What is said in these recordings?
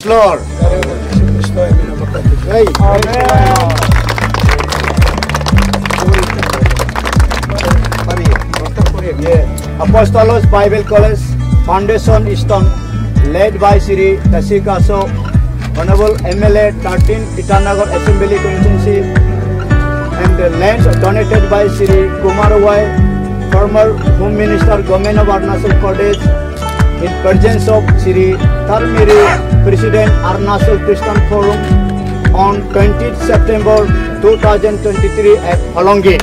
floor. Apostolos Bible College Foundation Stone led by Sri Tasikaso, Honorable MLA 13 Itanagar Assembly Constituency, and the lands donated by Sri Kumar Wai, former Home Minister, Government of Arunachal Pradesh, in presence of Sri Tarmiri, President Arunachal Christian Forum, on 20th September 2023 at Holongi.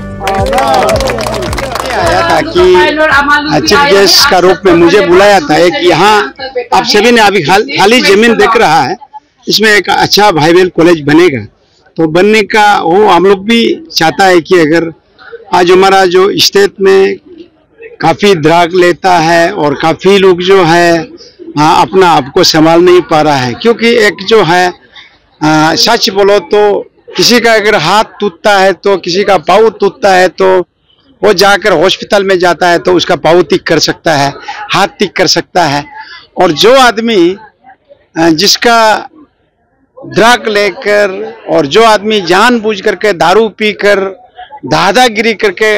आया था कि chief guest का रूप में मुझे बुलाया था। एक यहाँ आप सभी ने अभी खाली जमीन देख रहा है, इसमें एक अच्छा बाइबल कॉलेज बनेगा। तो बनने का वो हम लोग भी चाहता है कि अगर आज हमारा जो स्टेट में काफ़ी ड्रग लेता है और काफ़ी लोग जो है अपना आपको संभाल नहीं पा रहा है, क्योंकि एक जो है सच बोलो तो किसी का अगर हाथ टूटता है तो किसी का पाँव टूटता है तो वो जाकर हॉस्पिटल में जाता है तो उसका पाँव ठीक कर सकता है, हाथ ठीक कर सकता है। और जो आदमी जिसका ड्रग लेकर और जो आदमी जानबूझ करके दारू पीकर दादागिरी करके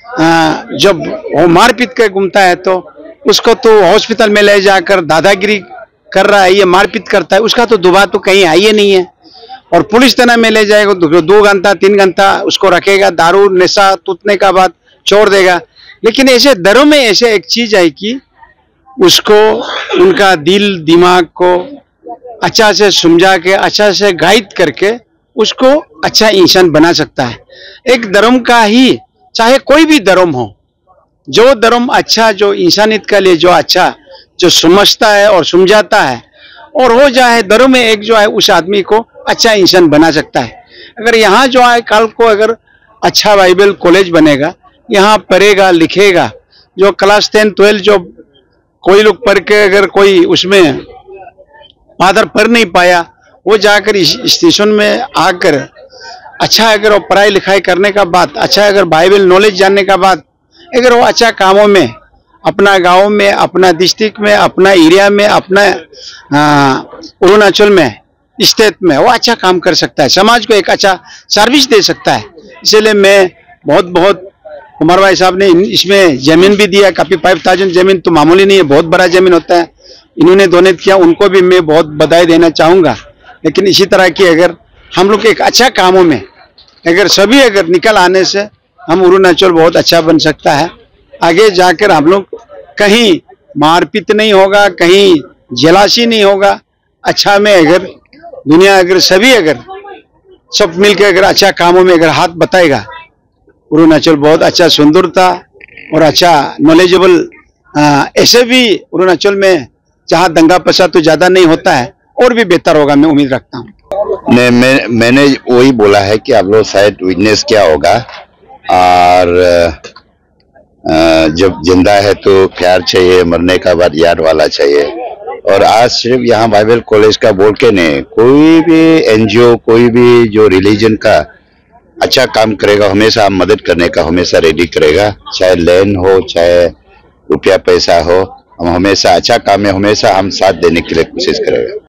जब वो मारपीट कर घूमता है तो उसको तो हॉस्पिटल में ले जाकर दादागिरी कर रहा है, ये मारपीट करता है, उसका तो दुबा तो कहीं आई नहीं है। और पुलिस थाना में ले जाएगा 2 घंटा 3 घंटा उसको रखेगा, दारू नशा टूटने का बाद छोड़ देगा। लेकिन ऐसे दरों में ऐसे एक चीज है कि उसको उनका दिल दिमाग को अच्छा से समझा के अच्छा से गाइड करके उसको अच्छा इंसान बना सकता है। एक धर्म का ही चाहे कोई भी धर्म हो, जो धर्म अच्छा जो इंसानियत के लिए जो अच्छा जो समझता है और समझाता है और हो जाए धर्म में एक जो है उस आदमी को अच्छा इंसान बना सकता है। अगर यहाँ जो है कल को अगर अच्छा बाइबल कॉलेज बनेगा, यहाँ पढ़ेगा लिखेगा, जो क्लास 10 12 जो कोई लोग पढ़ के अगर कोई उसमें फादर पढ़ नहीं पाया वो जाकर इस स्टेशन में आकर अच्छा अगर वो पढ़ाई लिखाई करने का बाद अच्छा अगर बाइबल नॉलेज जानने का बाद अगर वो अच्छा कामों में अपना गांव में अपना डिस्ट्रिक्ट में अपना एरिया में अपना अरुणाचल में स्टेट में वो अच्छा काम कर सकता है, समाज को एक अच्छा सर्विस दे सकता है। इसलिए मैं बहुत कुमार भाई साहब ने इसमें जमीन भी दिया, काफी 5000 जमीन तो मामूली नहीं है, बहुत बड़ा जमीन होता है, इन्होंने डोनेट किया, उनको भी मैं बहुत बधाई देना चाहूँगा। लेकिन इसी तरह की अगर हम लोग एक अच्छा कामों में अगर सभी अगर निकल आने से हम अरुणाचल बहुत अच्छा बन सकता है। आगे जाकर हम लोग कहीं मारपीट नहीं होगा, कहीं जलासी नहीं होगा, अच्छा में अगर दुनिया अगर सभी अगर सब मिलकर अगर अच्छा कामों में अगर हाथ बताएगा, अरुणाचल बहुत अच्छा सुंदरता और अच्छा नॉलेजेबल ऐसे भी अरुणाचल में जहाँ दंगा फसाद तो ज्यादा नहीं होता है और भी बेहतर होगा, मैं उम्मीद रखता हूँ। मैंने वही बोला है कि आप लोग शायद विटनेस क्या होगा, और जब जिंदा है तो प्यार चाहिए, मरने का बाद याद वाला चाहिए। और आज सिर्फ यहाँ बाइबल कॉलेज का बोल के नहीं, कोई भी एनजीओ कोई भी जो रिलीजन का अच्छा काम करेगा हमेशा हम मदद करने का हमेशा रेडी करेगा, चाहे लैंड हो चाहे रुपया पैसा हो, हम हमेशा अच्छा काम में हमेशा हम साथ देने के लिए कोशिश करेंगे।